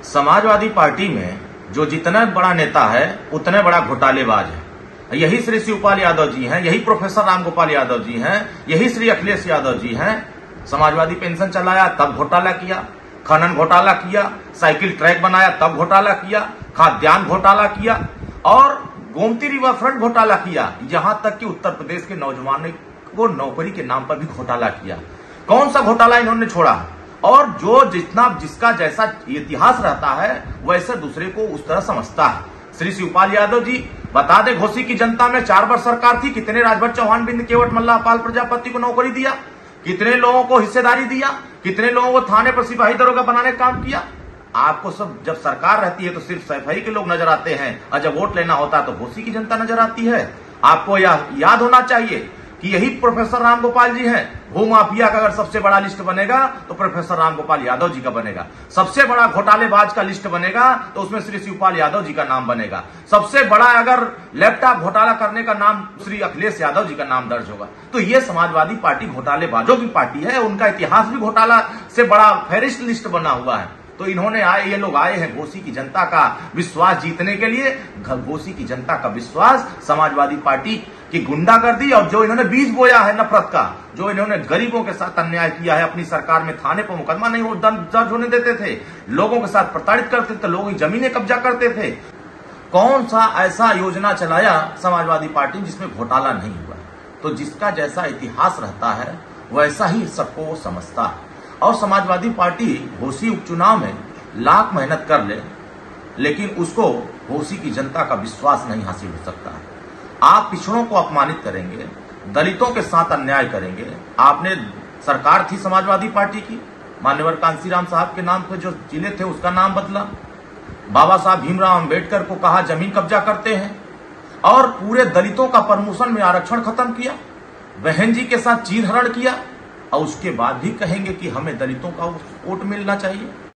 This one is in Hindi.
समाजवादी पार्टी में जो जितना बड़ा नेता है उतने बड़ा घोटालेबाज है। यही श्री शिवपाल यादव जी हैं, यही प्रोफेसर रामगोपाल यादव जी हैं, यही श्री अखिलेश यादव जी हैं। समाजवादी पेंशन चलाया तब घोटाला किया, खनन घोटाला किया, साइकिल ट्रैक बनाया तब घोटाला किया, खाद्यान्न घोटाला किया और गोमती रिवर फ्रंट घोटाला किया। यहां तक कि उत्तर प्रदेश के नौजवानों को नौकरी के नाम पर भी घोटाला किया। कौन सा घोटाला इन्होंने छोड़ा? और जो जिसका जैसा इतिहास रहता है वैसे दूसरे को उस तरह समझता है। श्री शिवपाल यादव जी बता दे, घोसी की जनता में 4 वर्ष सरकार थी, कितने राजभर चौहान, बिंद केवट, मल्लाह पाल प्रजापति को नौकरी दिया, कितने लोगों को हिस्सेदारी दिया, कितने लोगों को थाने पर सिपाही दरोगा बनाने का काम किया। आपको सब जब सरकार रहती है तो सिर्फ सफाई के लोग नजर आते हैं और जब वोट लेना होता है तो घोसी की जनता नजर आती है। आपको यह याद होना चाहिए कि यही प्रोफेसर रामगोपाल जी हैं। भूमाफिया का अगर सबसे बड़ा लिस्ट बनेगा तो प्रोफेसर रामगोपाल यादव जी का बनेगा। सबसे बड़ा घोटालेबाज का लिस्ट बनेगा तो उसमें श्री शिवपाल यादव जी का नाम बनेगा। सबसे बड़ा अगर लैपटॉप घोटाला करने का नाम श्री अखिलेश यादव जी का नाम दर्ज होगा। तो ये समाजवादी पार्टी घोटालेबाजों की पार्टी है। उनका इतिहास भी घोटाला से बड़ा फेरिस्ट लिस्ट बना हुआ है। तो ये लोग आए हैं घोसी की जनता का विश्वास जीतने के लिए। घोसी की जनता का विश्वास समाजवादी पार्टी की गुंडागर्दी और जो इन्होंने बीज बोया है नफरत का, जो इन्होंने गरीबों के साथ अन्याय किया है, अपनी सरकार में थाने पर मुकदमा नहीं दर्ज होने देते थे, लोगों के साथ प्रताड़ित करते थे, लोगों की जमीनें कब्जा करते थे। कौन सा ऐसा योजना चलाया समाजवादी पार्टी जिसमें घोटाला नहीं हुआ? तो जिसका जैसा इतिहास रहता है वैसा ही सबको वो समझता है। और समाजवादी पार्टी घोसी उपचुनाव में लाख मेहनत कर ले, लेकिन उसको घोसी की जनता का विश्वास नहीं हासिल हो सकता है। आप पिछड़ों को अपमानित करेंगे, दलितों के साथ अन्याय करेंगे। आपने सरकार थी समाजवादी पार्टी की, मान्यवर कांसीराम साहब के नाम पे जो जिले थे उसका नाम बदला, बाबा साहब भीमराव अंबेडकर को कहा जमीन कब्जा करते हैं और पूरे दलितों का प्रमोशन में आरक्षण खत्म किया, बहन जी के साथ चीरहरण किया और उसके बाद भी कहेंगे कि हमें दलितों का वोट मिलना चाहिए।